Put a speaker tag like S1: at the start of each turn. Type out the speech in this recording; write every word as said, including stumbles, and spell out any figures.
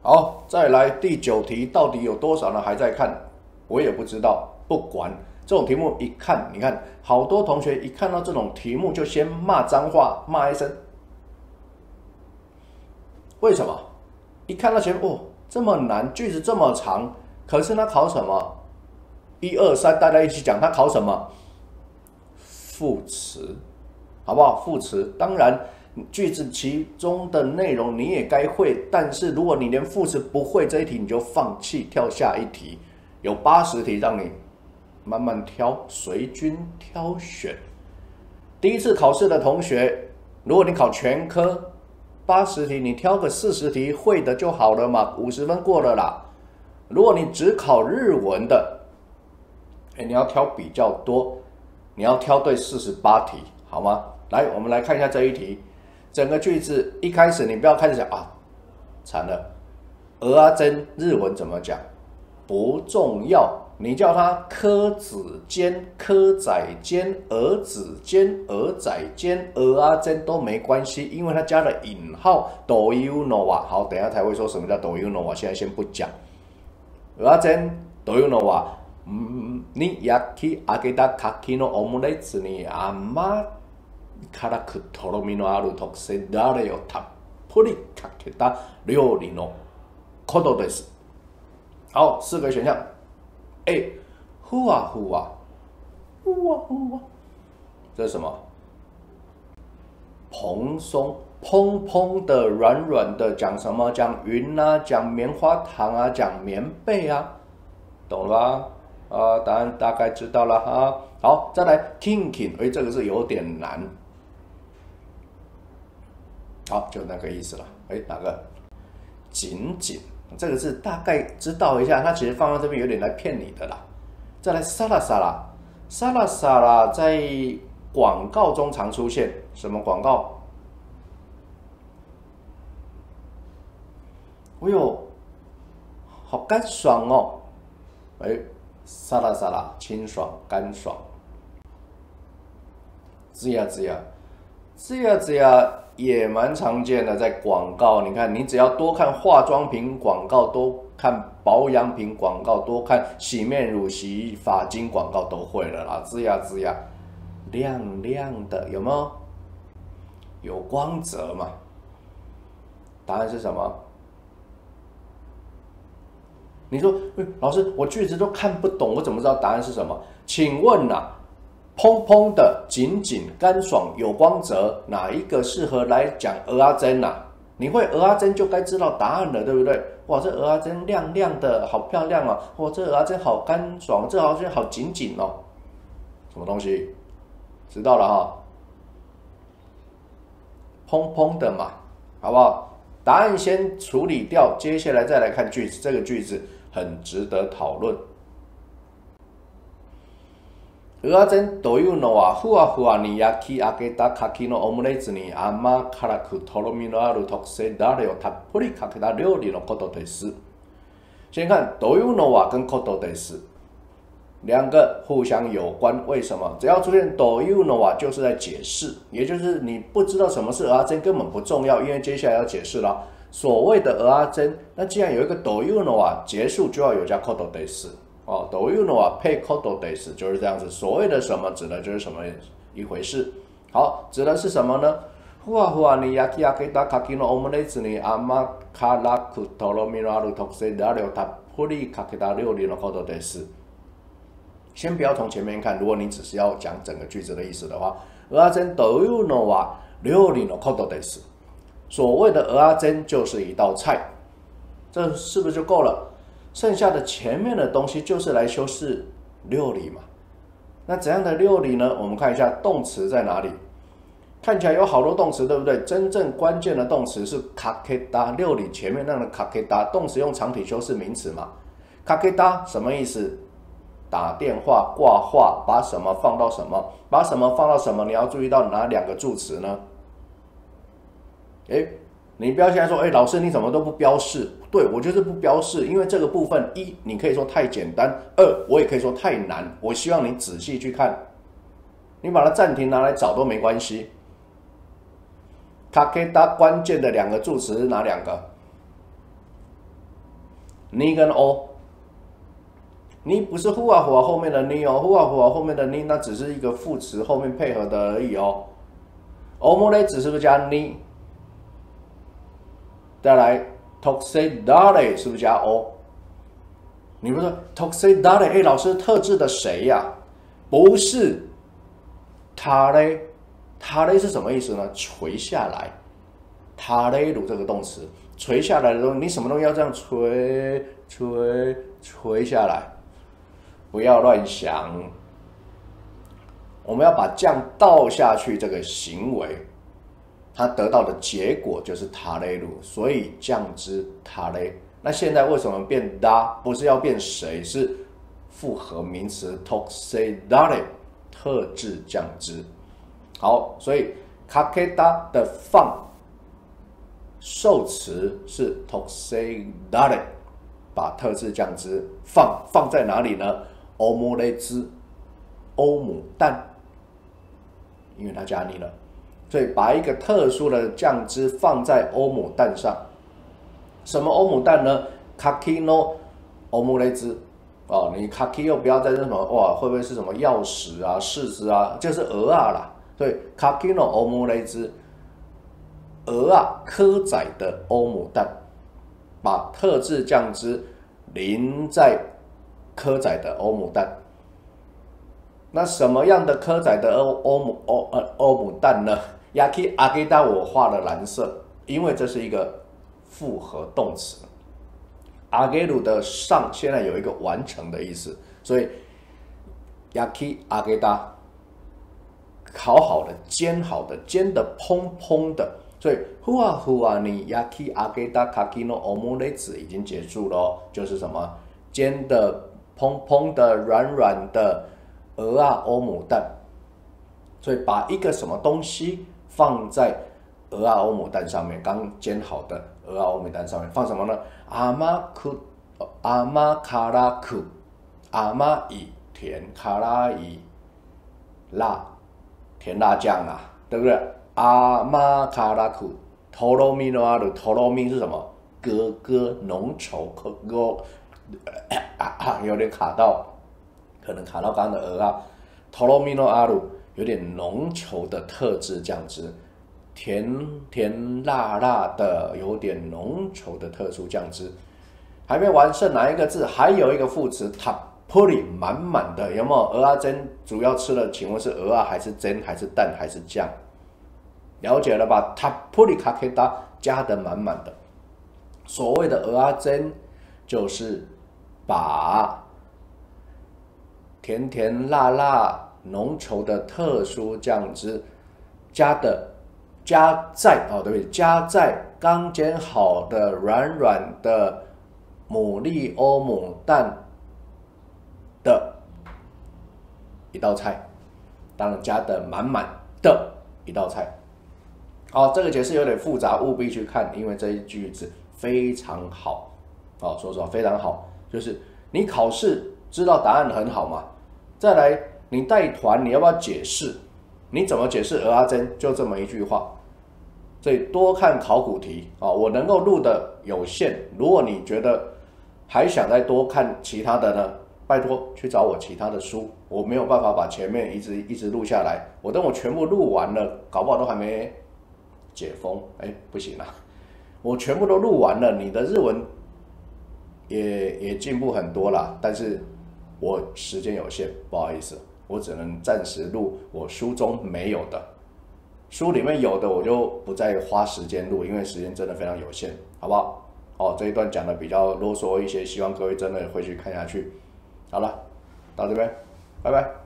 S1: 好，再来第九题，到底有多少人还在看？我也不知道，不管这种题目一看，你看好多同学一看到这种题目就先骂脏话，骂一声。为什么？一看到前面哦，这么难，句子这么长，可是他考什么？一二三，大家一起讲，他考什么？副词，好不好？副词，当然。句子其中的内容你也该会，但是如果你连副词不会，这一题你就放弃，跳下一题。有八十题让你慢慢挑，随君挑选。第一次考试的同学，如果你考全科八十题，你挑个四十题会的就好了嘛，五十分过了啦。如果你只考日文的，哎，你要挑比较多，你要挑对四十八题，好吗？来，我们来看一下这一题。整个句子一开始你不要开始讲啊，惨了，鹅啊珍日文怎么讲？不重要，你叫它科子间、科仔间、鹅子间、鹅仔间、鹅啊珍都没关系，因为它加了引号。do you know 啊？好，等一下才会说什么叫 do you know 啊，现在先不讲。鹅啊珍 do you know 啊？嗯，你焼き上げた牡蠣のオムレツに甘辛くとろみのある特製ダレをたっぷりかけた料理のことです。好，四个选项。A， 呼啊呼啊，呼啊呼啊，这是什么？蓬松，蓬蓬的，软软的，讲什么？讲云啊，讲棉花糖啊，讲棉被啊，懂了吧？啊，答案大概知道了哈。好，再来 kinkin， 哎，这个是有点难。好，就那个意思了。哎，哪个？紧紧，这个字大概知道一下，它其实放到这边有点来骗你的啦。再来沙拉沙拉，沙拉沙拉在广告中常出现，什么广告？哎呦，好干爽哦！哎，沙拉沙拉，清爽干爽。吱呀吱呀，吱呀吱呀。也蛮常见的，在广告，你看，你只要多看化妆品广告，多看保养品广告，多看洗面乳、洗发精广告，都会了啦。吱呀吱呀，亮亮的，有没有？有光泽嘛？答案是什么？你说，老师，我句子都看不懂，我怎么知道答案是什么？请问啊？蓬蓬的、紧紧、干爽、有光泽，哪一个适合来讲蚵仔煎啊？你会蚵仔煎就该知道答案了，对不对？哇，这蚵仔煎亮亮的，好漂亮哦！哇，这蚵仔煎好干爽，这蚵仔煎好紧紧哦。什么东西？知道了哈。蓬蓬的嘛，好不好？答案先处理掉，接下来再来看句子。这个句子很值得讨论。蚵仔煎どういうのはふわふわに焼き上げた牡蠣のオムレツに甘辛くとろみのある特製ダレをたっぷりかけた料理のことです。先看どういうのは跟ことです，两个互相有关。为什么？只要出现どういうのは就是在解释，也就是你不知道什么是蚵仔煎根本不重要，因为接下来要解释了。所谓的蚵仔煎，那既然有一个どういうのは结束就要有加ことです。哦，どういうのは配ことです，就是这样子。所谓的什么指的就是什么一回事。好，指的是什么呢？ふわふわに焼き上げた牡蠣のオムレツに甘辛くとろみのある特製ダレをたっぷりかけた料理のことです。先不要从前面看，如果你只是要讲整个句子的意思的话，蚵仔煎どういうのは料理のことです。所谓的蚵仔煎就是一道菜，这是不是就够了？剩下的前面的东西就是来修饰料理嘛。那怎样的料理呢？我们看一下动词在哪里。看起来有好多动词，对不对？真正关键的动词是かけた，料理前面那个かけた，动词用长体修饰名词嘛。かけた什么意思？打电话、挂话，把什么放到什么，把什么放到什么，你要注意到哪两个助词呢？诶，你不要现在说，哎，老师你怎么都不标示？对，我就是不标示，因为这个部分一，你可以说太简单；二，我也可以说太难。我希望你仔细去看，你把它暂停拿来找都没关系。かけた关键的两个助词是哪两个？ 你跟 o， 你不是 who 啊 who 啊后面的你哦 ，who 啊 who 啊后面的你，那只是一个副词后面配合的而已哦。オムレツ是不是加你？再来 toxidare 是不是加 o？ 你不是 toxidare？ 哎，老师特制的谁呀、啊？不是，他嘞，他嘞是什么意思呢？垂下来，他嘞鲁这个动词，垂下来的时候，你什么东西要这样垂垂垂下来？不要乱想。我们要把酱倒下去这个行为，它得到的结果就是塔雷鲁，所以酱汁塔雷。那现在为什么变哒？不是要变谁，是复合名词 toxidare 特制酱汁。好，所以 kakeda 的放受词是 toxidare， 把特制酱汁放放在哪里呢？欧姆雷兹，欧姆蛋。因为它加你了，所以把一个特殊的酱汁放在欧姆蛋上。什么欧姆蛋呢 ？kaki no 欧姆雷兹哦，你 kaki 又不要再是什么哇，会不会是什么钥匙啊、柿子啊，就是鹅啊啦。所以 kaki no 欧姆雷兹，鹅啊蚵仔的欧姆蛋，把特制酱汁淋在蚵仔的欧姆蛋。那什么样的蚵仔的欧欧姆欧呃欧姆蛋呢 ？Yaki ageda 我画了蓝色，因为这是一个复合动词。ageda 的上现在有一个完成的意思，所以 Yaki ageda 烤好的、煎好的、煎的蓬蓬的，所以 hua hua ni Yaki ageda kaki no omelette 已经结束了，就是什么煎的蓬蓬的、软软的。鹅啊欧姆蛋，所以把一个什么东西放在鹅啊欧姆蛋上面，刚煎好的鹅啊欧姆蛋上面放什么呢？阿妈库阿妈卡拉库，阿妈以甜卡拉以辣甜辣酱啊，对不对？阿妈卡拉库，头罗米诺阿鲁，头罗米是什么？格格浓稠，可格啊有点卡到。可能卡到刚刚的鹅啊 ，Toromino 阿鲁有点浓稠的特制酱汁，甜甜辣辣的，有点浓稠的特殊酱汁。还没完，剩哪一个字？还有一个副词 ，tapuri 满满的，有没有？鹅啊蒸主要吃的，请问是鹅啊还是蒸还是蛋还是酱？了解了吧 ？tapuri kakeda 加的满满的。所谓的鹅啊蒸，就是把甜甜辣辣浓稠的特殊酱汁加的加在哦，对不对？加在刚煎好的软软的牡蛎欧姆蛋的一道菜，当然加的满满的一道菜。好，这个解释有点复杂，务必去看，因为这一句子非常好。哦，说实话非常好，就是你考试知道答案很好嘛。再来，你带团，你要不要解释？你怎么解释鹅阿珍？就这么一句话。所以多看考古题啊、哦！我能够录的有限，如果你觉得还想再多看其他的呢，拜托去找我其他的书。我没有办法把前面一直一直录下来，我等我全部录完了，搞不好都还没解封，哎，不行啊！我全部都录完了，你的日文也也进步很多啦，但是。我时间有限，不好意思，我只能暂时录我书中没有的，书里面有的我就不再花时间录，因为时间真的非常有限，好不好？哦，这一段讲的比较啰嗦一些，希望各位真的会去看下去。好了，到这边，拜拜。